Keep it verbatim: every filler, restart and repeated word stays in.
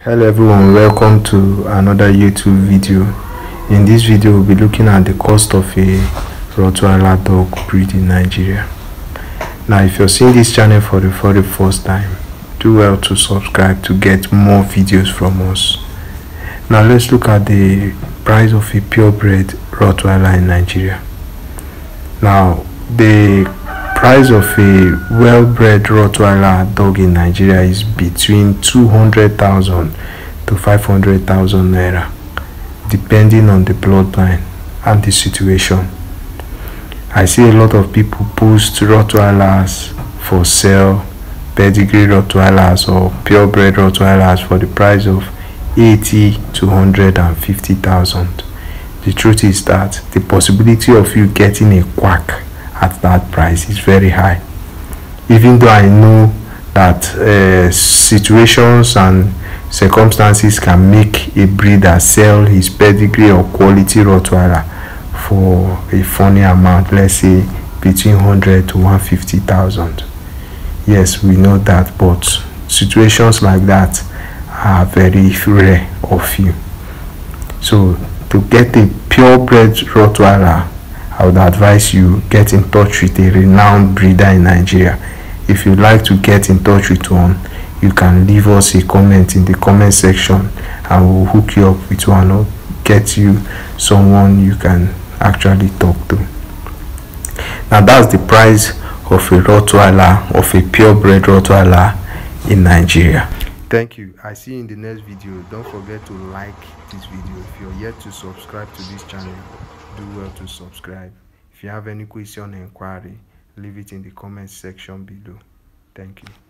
Hello everyone, welcome to another YouTube video. In this video we'll be looking at the cost of a Rottweiler dog breed in Nigeria. Now if you're seeing this channel for the very first time, do well to subscribe to get more videos from us. Now let's look at the price of a purebred Rottweiler in Nigeria. Now the price of a well-bred Rottweiler dog in Nigeria is between two hundred thousand to five hundred thousand naira, depending on the bloodline and the situation. I see a lot of people post Rottweilers for sale, pedigree Rottweilers or purebred Rottweilers for the price of eighty to one hundred fifty thousand. The truth is that the possibility of you getting a quack at that price is very high, even though I know that uh, situations and circumstances can make a breeder sell his pedigree or quality Rottweiler for a funny amount, let's say between one hundred to one hundred fifty thousand. Yes, we know that, but situations like that are very rare or few. So to get a purebred Rottweiler, I would advise you get in touch with a renowned breeder in Nigeria. If you'd like to get in touch with one, you can leave us a comment in the comment section and we'll hook you up with one or get you someone you can actually talk to. Now that's the price of a Rottweiler, of a purebred Rottweiler in Nigeria. Thank you. I see you in the next video. Don't forget to like this video. If you're yet to subscribe to this channel, do well to subscribe. If you have any question or inquiry, leave it in the comment section below. Thank you.